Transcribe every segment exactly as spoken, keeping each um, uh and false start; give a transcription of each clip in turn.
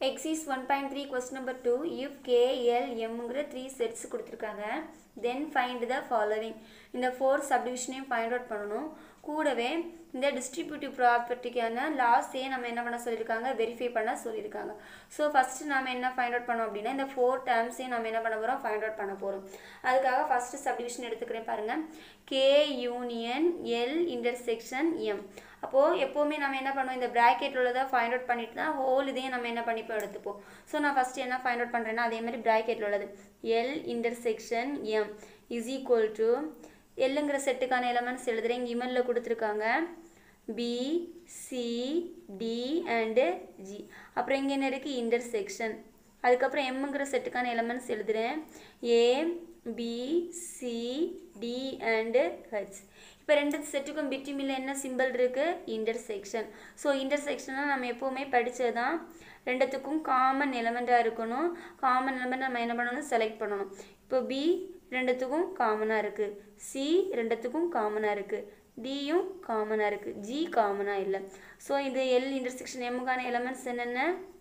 Exercise one point three question number two. If K, L, M ங்கிற three sets கொடுத்திருக்காங்க, then find the following. இந்த four subdivision find out பண்ணணும். கூடவே இந்த distributive propertyக்கான loss ஏ நம்ம என்ன பண்ண சொல்லியிருக்காங்க, வெரிஃபை பண்ண சொல்லியிருக்காங்க. ஸோ ஃபஸ்ட்டு நம்ம என்ன ஃபைண்ட் அவுட் பண்ணோம் அப்படின்னா, இந்த ஃபோர் டேர்ம்ஸையும் நம்ம என்ன பண்ண போகிறோம், ஃபைண்ட் அவுட் பண்ண போகிறோம். அதுக்காக ஃபஸ்ட்டு சப்டிவிஷன் எடுத்துக்கிறேன் பாருங்கள். K union L intersection M. அப்போது எப்போவுமே நம்ம என்ன பண்ணுவோம், இந்த ப்ராக்கெட்டில் உள்ளதை ஃபைண்ட் அவுட் பண்ணிட்டு தான் ஹோல் இதையும் நம்ம என்ன பண்ணிப்போம் எடுத்துப்போம். ஸோ நான் ஃபஸ்ட்டு என்ன ஃபைண்ட் அவுட் பண்ணுறேன்னா, அதே மாதிரி ப்ராக்கெட்டில் உள்ளது L intersection M is equal to எல்லுங்கிற செட்டுக்கான எலமெண்ட்ஸ் எழுதுகிறேன். இங்கே இமனில் கொடுத்துருக்காங்க B C D and G. அப்புறம் இங்கே என்ன இருக்குது, இன்டர்செக்ஷன். அதுக்கப்புறம் எம்முங்கிற செட்டுக்கான எலமெண்ட்ஸ் எழுதுகிறேன் A B C D and H. இப்போ ரெண்டு செட்டுக்கும் பிட்வீனில் என்ன சிம்பிள் இருக்குது, இன்டர்செக்ஷன். ஸோ இன்டர்செக்ஷனாக நம்ம எப்போவுமே படித்தது தான், ரெண்டுத்துக்கும் காமன் எலமெண்ட்டாக இருக்கணும். காமன் எலமெண்ட் நம்ம என்ன பண்ணணும், செலக்ட் பண்ணணும். இப்போ பி ரெண்டுத்துக்கும் காமனாக இருக்குது, சி ரெண்டுத்துக்கும் காமனாக இருக்குது, டியும் காமனாக இருக்குது, ஜி காமனாக இல்லை. ஸோ இது எல் இன்டர்செக்ஷன் எம்முக்கான எலமெண்ட்ஸ் என்னென்ன,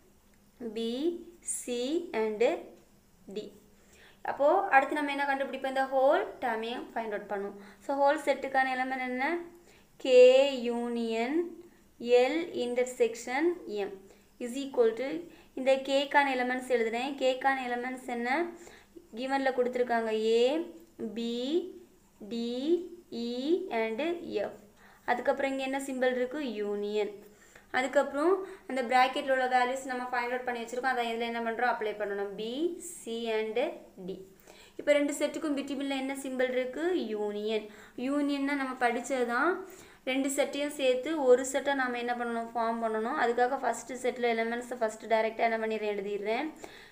பி சி அண்டு டி. அப்போது அடுத்து நம்ம என்ன கண்டுபிடிப்போம், இந்த ஹோல் டேர்மையும் ஃபைண்ட் அவுட் பண்ணுவோம். ஸோ ஹோல் செட்டுக்கான எலமெண்ட் என்ன, K union L intersection M is equal to இந்த கேக்கான எலமெண்ட்ஸ் எழுதுகிறேன். கேக்கான எலமெண்ட்ஸ் என்ன, கிவனில் கொடுத்துருக்காங்க A B D E and F. அதுக்கப்புறம் இங்கே என்ன சிம்பிள் இருக்குது, யூனியன். அதுக்கப்புறம் அந்த ப்ராக்கெட்டில் உள்ள வேல்யூஸ் நம்ம ஃபைண்ட் அவுட் பண்ணி வச்சுருக்கோம். அதை இதில் என்ன பண்ணுறோம், அப்ளை பண்ணணும், பி சி அண்டு டி. இப்போ ரெண்டு செட்டுக்கும் பிட்வீனில் என்ன சிம்பிள் இருக்குது, யூனியன். யூனியன்னா நம்ம படித்தது தான், ரெண்டு செட்டையும் சேர்த்து ஒரு செட்டை நம்ம என்ன பண்ணணும், ஃபார்ம் பண்ணணும். அதுக்காக ஃபஸ்ட்டு செட்டில் எலமெண்ட்ஸை ஃபஸ்ட்டு டைரெக்டாக என்ன பண்ணிடுறேன், எழுதிடுறேன்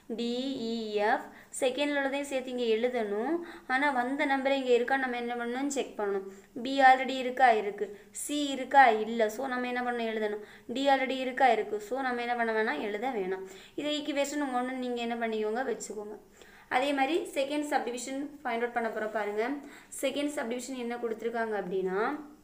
டிஇஎஃப். செகண்டில் உள்ளதையும் சேர்த்து இங்கே எழுதணும். ஆனால் வந்த நம்பரை இங்கே இருக்கா நம்ம என்ன பண்ணணும், செக் பண்ணணும். பி ஆல்ரெடி இருக்கா, இருக்குது. சி இருக்கா, இல்லை. ஸோ நம்ம என்ன பண்ணணும், எழுதணும். டி ஆல்ரெடி இருக்கா, இருக்குது. ஸோ நம்ம என்ன பண்ண வேணாம், எழுத வேணாம். இதை ஈக்குவேஷன் ஒன்று நீங்கள் என்ன பண்ணிக்கோங்க, வச்சுக்கோங்க. அதே மாதிரி செகண்ட் சப்டிவிஷன் ஃபைண்ட் அவுட் பண்ண போகிறோம் பாருங்கள். செகண்ட் சப்டிவிஷன் என்ன கொடுத்துருக்காங்க அப்படின்னா,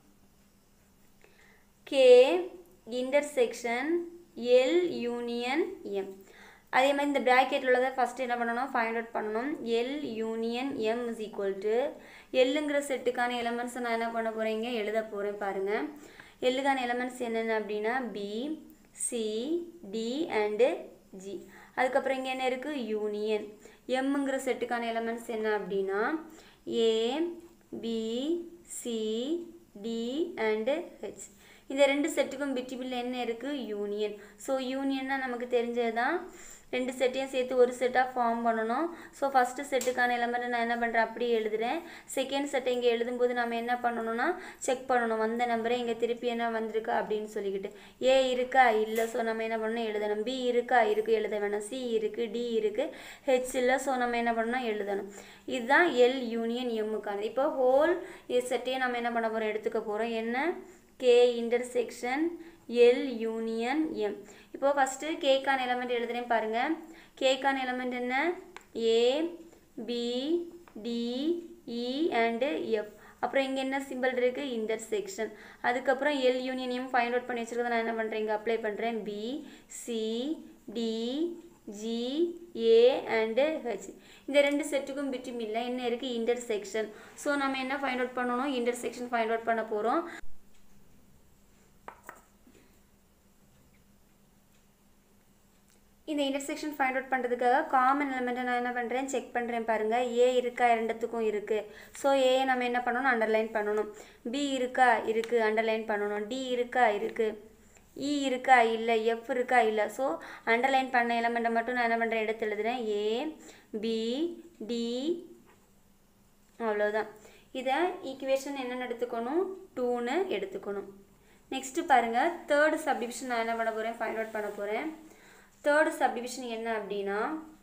K intersection L union M. அதே மாதிரி இந்த ப்ராக்கெட்டில் உள்ளதை ஃபஸ்ட்டு என்ன பண்ணணும், ஃபைண்ட் அவுட் பண்ணணும். L union M is equal to எல்லுங்கிற செட்டுக்கான எலமெண்ட்ஸை நான் என்ன பண்ண போகிறேங்க, எழுத போகிறேன் பாருங்கள். எல்லுக்கான எலமெண்ட்ஸ் என்னென்ன அப்படின்னா B C D and G. அதுக்கப்புறம் இங்கே என்ன இருக்குது, யூனியன். எம்முங்கிற செட்டுக்கான எலமெண்ட்ஸ் என்ன அப்படின்னா A B C D and H. இந்த ரெண்டு செட்டுக்கும் பிட்வீனில் என்ன இருக்குது, யூனியன். ஸோ யூனியன்னா நமக்கு தெரிஞ்சது தான், ரெண்டு செட்டையும் சேர்த்து ஒரு செட்டாக ஃபார்ம் பண்ணணும். ஸோ ஃபஸ்ட்டு செட்டுக்கான எலமெண்ட்டை நான் என்ன பண்ணுறேன், அப்படியே எழுதுகிறேன். செகண்ட் செட்டை இங்கே எழுதும்போது நம்ம என்ன பண்ணணும்னா, செக் பண்ணணும் வந்த நம்பரை இங்கே திருப்பி என்ன வந்திருக்கா அப்படின்னு சொல்லிக்கிட்டு. ஏ இருக்கா, இல்லை. ஸோ நம்ம என்ன பண்ணணும், எழுதணும். பி இருக்கா, இருக்குது, எழுத வேணாம். சி இருக்குது, டி இருக்குது, ஹெச் இல்லை. ஸோ நம்ம என்ன பண்ணணும், எழுதணும். இதுதான் எல் யூனியன் எம்முக்கானது. இப்போ ஹோல் செட்டையை நம்ம என்ன பண்ண போகிறோம், எடுத்துக்க போகிறோம். என்ன, K intersection L union M. இப்போ ஃபஸ்ட்டு கேக்கான எலமெண்ட் எழுதுகிறேன் பாருங்கள். கேக்கான எலமெண்ட் என்ன, A B D E and F. அப்புறம் இங்கே என்ன சிம்பிள் இருக்குது, இன்டர்செக்ஷன். அதுக்கப்புறம் L union M find out பண்ணி வச்சுருக்கதை நான் என்ன பண்ணுறேன், இங்கே அப்ளை பண்ணுறேன். B C D G A and H. இந்த ரெண்டு செட்டுக்கும் பிட்வீனில் என்ன இருக்குது, இன்டர்செக்ஷன். ஸோ நம்ம என்ன ஃபைண்ட் அவுட் பண்ணணும், இன்டர்செக்ஷன் ஃபைண்ட் அவுட் பண்ண போகிறோம். இந்த இன்டர்செக்ஷன் ஃபைண்ட் அவுட் பண்ணுறதுக்காக காமன் எலமெண்ட்டை நான் என்ன பண்ணுறேன், செக் பண்ணுறேன் பாருங்கள். ஏ இருக்கா, ரெண்டுத்துக்கும் இருக்குது. ஸோ ஏ நம்ம என்ன பண்ணணும், அண்டர்லைன் பண்ணணும். பி இருக்கா, இருக்குது, அண்டர்லைன் பண்ணணும். டி இருக்கா, இருக்குது. இ இருக்கா, இல்லை. எஃப் இருக்கா, இல்லை. ஸோ அண்டர்லைன் பண்ண எலமெண்ட்டை மட்டும் நான் என்ன பண்ணுறேன், எடுத்து எழுதுகிறேன். ஏ பி டி, அவ்வளோதான். இதை ஈக்குவேஷன் என்னென்னு எடுத்துக்கணும், டூன்னு எடுத்துக்கணும். நெக்ஸ்ட்டு பாருங்கள், தேர்டு சப்டிவிஷன் நான் என்ன பண்ண போகிறேன், ஃபைண்ட் அவுட் பண்ண போகிறேன். தேர்டு சப்டிவிஷன் என்ன அப்படின்னா,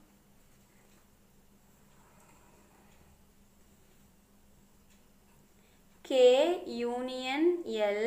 K union L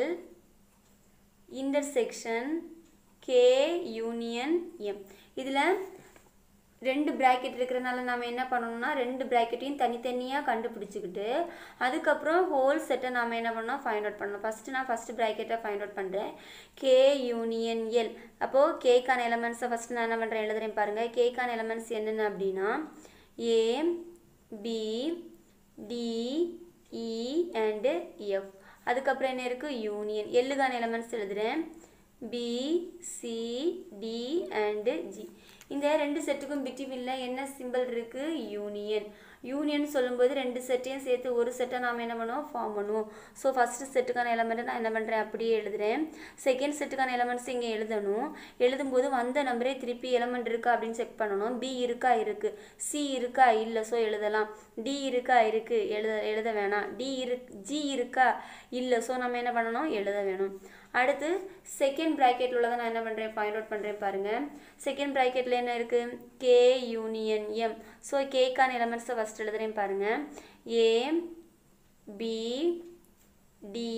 intersection K union M. இதில் ரெண்டு ப்ராக்கெட் இருக்கிறனால நம்ம என்ன பண்ணணும்னா ரெண்டு ப்ராக்கெட்டையும் தனித்தனியாக கண்டுபிடிச்சிக்கிட்டு அதுக்கப்புறம் ஹோல் செட்டை நாம் என்ன பண்ணோம் ஃபைண்ட் அவுட் பண்ணணும். ஃபஸ்ட்டு நான் ஃபஸ்ட்டு ப்ராக்கெட்டை ஃபைண்ட் அவுட் பண்ணுறேன். K union L. அப்போது கேக்கான எலமெண்ட்ஸை ஃபஸ்ட்டு நான் என்ன பண்ணுறேன் எழுதுறேன் பாருங்கள். கேக்கான எலமெண்ட்ஸ் என்னென்ன அப்படின்னா A B D E and F. அதுக்கப்புறம் என்ன இருக்குது யூனியன். எல்லுக்கான எலமெண்ட்ஸ் எழுதுகிறேன் B C D and G. இந்த ரெண்டு செட்டுக்கும் பிட்வீனில் என்ன சிம்பிள் இருக்குது யூனியன். யூனியன் சொல்லும்போது ரெண்டு செட்டையும் சேர்த்து ஒரு செட்டை நாம் என்ன பண்ணுவோம் ஃபார்ம் பண்ணுவோம். ஸோ ஃபஸ்ட்டு செட்டுக்கான எலமெண்ட்டை நான் என்ன பண்ணுறேன் அப்படியே எழுதுகிறேன். செகண்ட் செட்டுக்கான எலமெண்ட்ஸ் இங்கே எழுதணும். எழுதும்போது வந்த நம்பரே திருப்பி எலமெண்ட் இருக்கா அப்படின்னு செக் பண்ணணும். பி இருக்கா இருக்குது, சி இருக்கா இல்லை, ஸோ எழுதலாம். டி இருக்கா இருக்குது, எழுத எழுத வேணாம். டி இரு ஜி இருக்கா இல்லை, ஸோ நம்ம என்ன பண்ணணும் எழுத வேணும். அடுத்து செகண்ட் ப்ராக்கெட் உள்ளதை நான் என்ன பண்ணுறேன் ஃபைண்ட் அவுட் பண்ணுறேன் பாருங்கள். செகண்ட் ப்ராக்கெட்டில் என்ன இருக்குது கே யூனியன் எம். ஸோ கேக்கான எலமெண்ட்ஸை ஃபஸ்ட் எழுதுகிறேன் பாருங்கள். A B D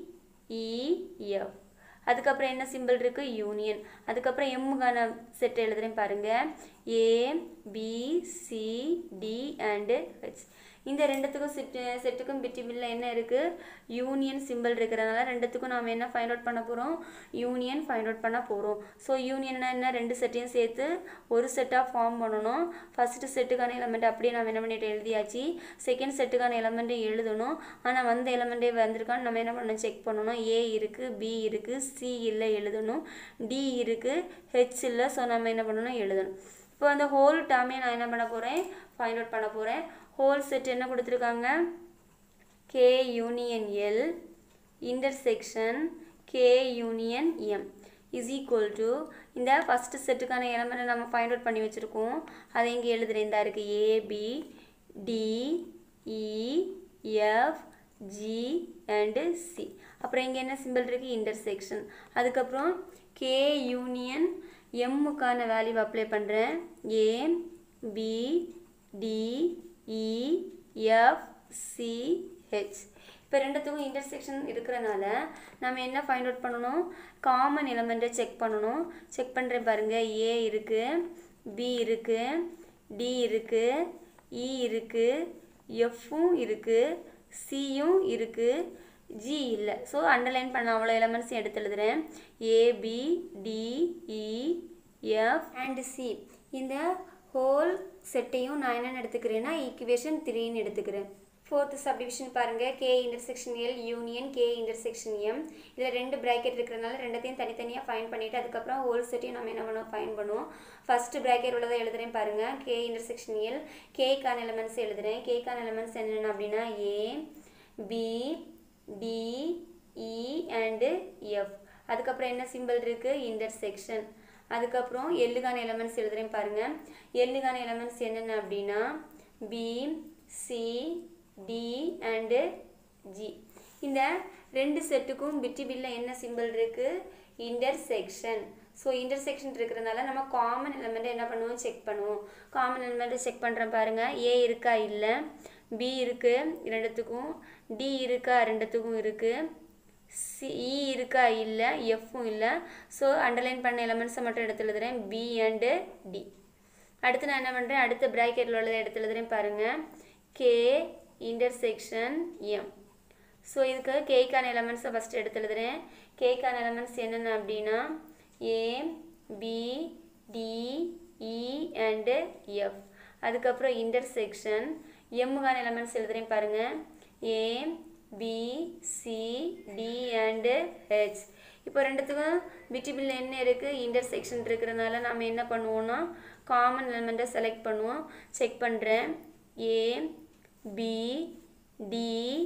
E F. அதுக்கப்புறம் என்ன சிம்பிள் இருக்குது யூனியன். அதுக்கப்புறம் எம்முக்கான செட் எழுதுகிறேன் பாருங்கள். A B C D and H. இந்த ரெண்டுத்துக்கும் செட் செட்டுக்கும் பிட்வீனில் என்ன இருக்குது யூனியன் சிம்பிள் இருக்கிறதுனால ரெண்டுத்துக்கும் நாம் என்ன ஃபைண்ட் அவுட் பண்ண போகிறோம் யூனியன் ஃபைண்ட் அவுட் பண்ண போகிறோம். ஸோ யூனியன்னா என்ன ரெண்டு செட்டையும் சேர்த்து ஒரு செட்டாக ஃபார்ம் பண்ணணும். ஃபஸ்ட்டு செட்டுக்கான எலமெண்ட் அப்படியே நம்ம என்ன பண்ணிட்டு எழுதியாச்சு. செகண்ட் செட்டுக்கான எலமெண்ட்டை எழுதணும். ஆனால் வந்த எலமெண்ட்டே வந்திருக்கான்னு நம்ம என்ன பண்ணணும் செக் பண்ணணும். ஏ இருக்குது, பி இருக்குது, சி இல்லை எழுதணும், டி இருக்குது, ஹெச் இல்லை, ஸோ நம்ம என்ன பண்ணணும் எழுதணும். இப்போ அந்த ஹோல் டேர்மே நான் என்ன பண்ண போகிறேன் ஃபைண்ட் அவுட் பண்ண போகிறேன். ஹோல் செட் என்ன கொடுத்துருக்காங்க K union L intersection K union M is equal to இந்த ஃபஸ்ட்டு செட்டுக்கான எலமெண்ட்டை நம்ம ஃபைண்ட் அவுட் பண்ணி வச்சுருக்கோம். அதை இங்கே எழுதுகிறேன். இந்த இருக்குது A B D E F G and C. அப்புறம் இங்கே என்ன சிம்பிள் இருக்குது இன்டர்செக்ஷன். அதுக்கப்புறம் கே யூனியன் எம்முக்கான வேல்யூ அப்ளை பண்ணுறேன். A B D E F C H. இப்போ ரெண்டுத்துக்கும் இன்டர்செக்ஷன் இருக்கிறனால நம்ம என்ன ஃபைண்ட் அவுட் பண்ணணும் காமன் எலமெண்ட்டை செக் பண்ணணும். செக் பண்ணுறேன் பாருங்கள். ஏ இருக்குது, பி இருக்குது, டி இருக்குது, இ இருக்குது, எஃப்பும் இருக்குது, சியும் இருக்குது, ஜி இல்லை. ஸோ அண்டர்லைன் பண்ண அவ்வளோ எலமெண்ட்ஸும் எடுத்து எழுதுகிறேன். A B D E F and C. இந்த ஹோல் செட்டையும் நான் என்னென்னு எடுத்துக்கிறேன்னா ஈக்குவேஷன் த்ரீன்னு எடுத்துக்கிறேன். ஃபோர்த்து சப்டிவிஷன் பாருங்கள். K intersection L union K intersection M. இதில் ரெண்டு ப்ராக்கெட் இருக்கிறனால ரெண்டத்தையும் தனித்தனியாக ஃபைண்ட் பண்ணிவிட்டு அதுக்கப்புறம் ஹோல் செட்டையும் நம்ம என்ன பண்ணுவோம் ஃபைண்ட் பண்ணுவோம். ஃபஸ்ட்டு ப்ராக்கெட் உள்ளதை எழுதுகிறேன் பாருங்கள். K intersection L. கேக்கான எலமெண்ட்ஸ் எழுதுகிறேன். கேக்கான எலமெண்ட்ஸ் என்னென்ன அப்படின்னா A B D E and F. அதுக்கப்புறம் என்ன சிம்பிள் இருக்குது இன்டர்செக்ஷன். அதுக்கப்புறம் எல்லுக்கான எலமெண்ட்ஸ் எழுதுகிறேன் பாருங்கள். எல்லுக்கான எலமெண்ட்ஸ் என்னென்ன அப்படின்னா B C D and G. இந்த ரெண்டு செட்டுக்கும் பிட்வீனில் என்ன சிம்பிள் இருக்குது இன்டர்செக்ஷன். ஸோ இன்டர்செக்ஷன் இருக்கிறதுனால நம்ம காமன் எலமெண்ட்டை என்ன பண்ணுவோம் செக் பண்ணுவோம். காமன் எலமெண்ட்டை செக் பண்ணுறேன் பாருங்கள். ஏ இருக்கா இல்லை, பி இருக்குது ரெண்டுத்துக்கும், டி இருக்கா ரெண்டுத்துக்கும் இருக்குது, சி இ இருக்கா இல்லை, எஃப்பும் இல்லை. ஸோ அண்டர்லைன் பண்ண எலமெண்ட்ஸை மட்டும் எடுத்து எழுதுகிறேன் பி அண்டு டி. அடுத்து நான் என்ன பண்ணுறேன் அடுத்த ப்ராக்கெட்டில் உள்ளதை எடுத்து எழுதுகிறேன் பாருங்கள். K intersection M. ஸோ இதுக்கு கேக்கான எலமெண்ட்ஸை ஃபஸ்ட்டு எடுத்து எழுதுகிறேன். கேக்கான எலமெண்ட்ஸ் என்னென்ன அப்படின்னா A B D E and F. அதுக்கப்புறம் இன்டர்செக்ஷன் எம்முக்கான எலமெண்ட்ஸ் எழுதுகிறேன் பாருங்கள். A B C D and H. இப்போ ரெண்டுத்துக்கும் பிட்வீனில் என்ன இருக்குது இன்டர்செக்ஷன் இருக்கிறதுனால நம்ம என்ன பண்ணுவோம்னா காமன் எலமெண்ட்டை செலக்ட் பண்ணுவோம். செக் பண்ணுறேன். ஏ பி டி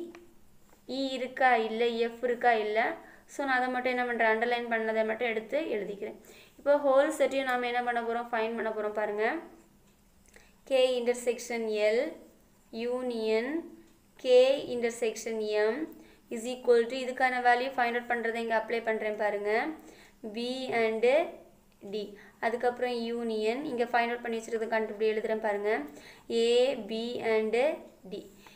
இ இருக்கா இல்லை, எஃப் இருக்கா இல்லை. ஸோ நான் அதை மட்டும் என்ன பண்ணுறேன் அண்டர்லைன் பண்ணதை மட்டும் எடுத்து எழுதிக்கிறேன். இப்போ ஹோல் செட்டையும் நாம் என்ன பண்ண போகிறோம் ஃபைண்ட் பண்ண போகிறோம் பாருங்கள். K intersection L union K intersection M is equal to இதுக்கான வேல்யூ ஃபைண்ட் அவுட் பண்ணுறதை இங்கே அப்ளை பண்ணுறேன் பாருங்கள். B and D. அதுக்கப்புறம் யூனியன் இங்கே ஃபைண்ட் அவுட் பண்ணி வச்சுருக்கிறது கண்டுபிடி எழுதுகிறேன் பாருங்கள். A B and D.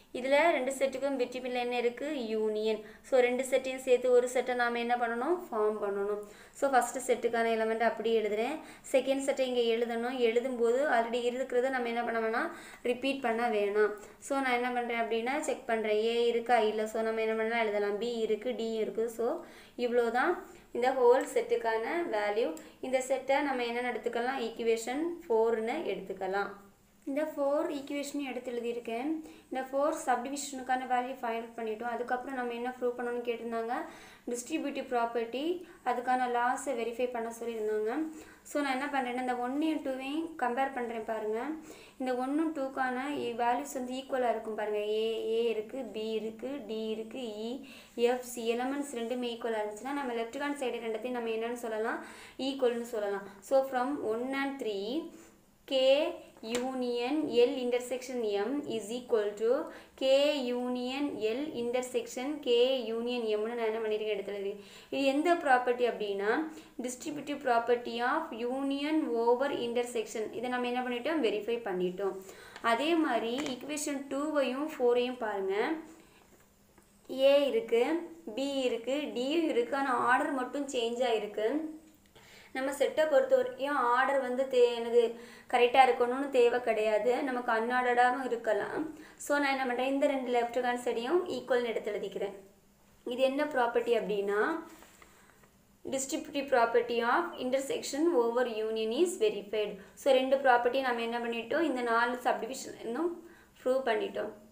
இதில் ரெண்டு செட்டுக்கும் பிட்வீனில் என்ன இருக்குது யூனியன். ஸோ ரெண்டு செட்டையும் சேர்த்து ஒரு செட்டை நாம் என்ன பண்ணணும் ஃபார்ம் பண்ணணும். ஸோ ஃபஸ்ட்டு செட்டுக்கான எலமெண்ட் அப்படியே எழுதுகிறேன். செகண்ட் செட்டை இங்கே எழுதணும். எழுதும்போது ஆல்ரெடி இருக்கிறத நம்ம என்ன பண்ண வேணாம் ரிப்பீட் பண்ண வேணாம். ஸோ நான் என்ன பண்ணுறேன் அப்படின்னா செக் பண்ணுறேன் ஏ இருக்கா இல்லை. ஸோ நம்ம என்ன பண்ணலாம் எழுதலாம் பி இருக்குது டி இருக்குது. ஸோ இவ்வளோ தான் இந்த ஹோல் செட்டுக்கான வேல்யூ. இந்த செட்டை நம்ம என்னென்னு எடுத்துக்கலாம் ஈக்குவேஷன் ஃபோர்னு எடுத்துக்கலாம். இந்த ஃபோர் ஈக்குவேஷனையும் எடுத்து எழுதியிருக்கேன். இந்த ஃபோர் சப்டிவிஷனுக்கான வேல்யூ ஃபைண்ட் அவுட் பண்ணிட்டோம். அதுக்கப்புறம் நம்ம என்ன ப்ரூவ் பண்ணணும்னு கேட்டிருந்தாங்க டிஸ்ட்ரிபியூட்டிவ் ப்ராப்பர்ட்டி, அதுக்கான லாஸை வெரிஃபை பண்ண சொல்லியிருந்தாங்க. ஸோ நான் என்ன பண்ணுறேன்னா இந்த ஒன்னையும் டூவையும் கம்பேர் பண்ணுறேன் பாருங்கள். இந்த ஒன்றும் டூக்கான வேல்யூஸ் வந்து ஈக்குவலாக இருக்கும் பாருங்கள். ஏ ஏ இருக்குது, பி இருக்குது, டி இருக்குது, இ எஃப் சி எலமெண்ட்ஸ் ரெண்டுமே ஈக்குவலாக இருந்துச்சுன்னா நம்ம லெஃப்ட் ஹேண்ட் சைடு ரெண்டத்தையும் நம்ம என்னன்னு சொல்லலாம் ஈக்குவல்னு சொல்லலாம். So from one and three K union L intersection M is equal to K union L intersection K union M னு நான் என்ன பண்ணியிருக்கேன் எடுத்துள்ளது. இது எந்த ப்ராப்பர்ட்டி அப்படின்னா distributive property of union over intersection. இதை நம்ம என்ன பண்ணிட்டோம் வெரிஃபை பண்ணிட்டோம். அதே மாதிரி ஈக்குவேஷன் டூவையும் ஃபோரையும் பாருங்கள். ஏ இருக்குது, பி இருக்குது, டியும் இருக்குது. ஆனால் ஆர்டர் மட்டும் சேஞ்ச் ஆகிருக்கு. நம்ம செட்டை பொறுத்த வரைக்கும் ஆர்டர் வந்து தே எனது கரெக்டாக இருக்கணும்னு தேவை கிடையாது, நமக்கு அன்ஆர்டராகவும் இருக்கலாம். ஸோ நான் என்ன பண்ணுறேன் இந்த ரெண்டு லெஃப்ட் ஹேண்ட் சைடையும் ஈக்குவல்னு எடுத்து எழுதிக்கிறேன். இது என்ன ப்ராப்பர்ட்டி அப்படின்னா distributive property of intersection over union is verified. So ரெண்டு ப்ராப்பர்ட்டி நம்ம என்ன பண்ணிட்டோம் இந்த நாலு சப்டிவிஷன் இன்னும் ப்ரூவ் பண்ணிட்டோம்.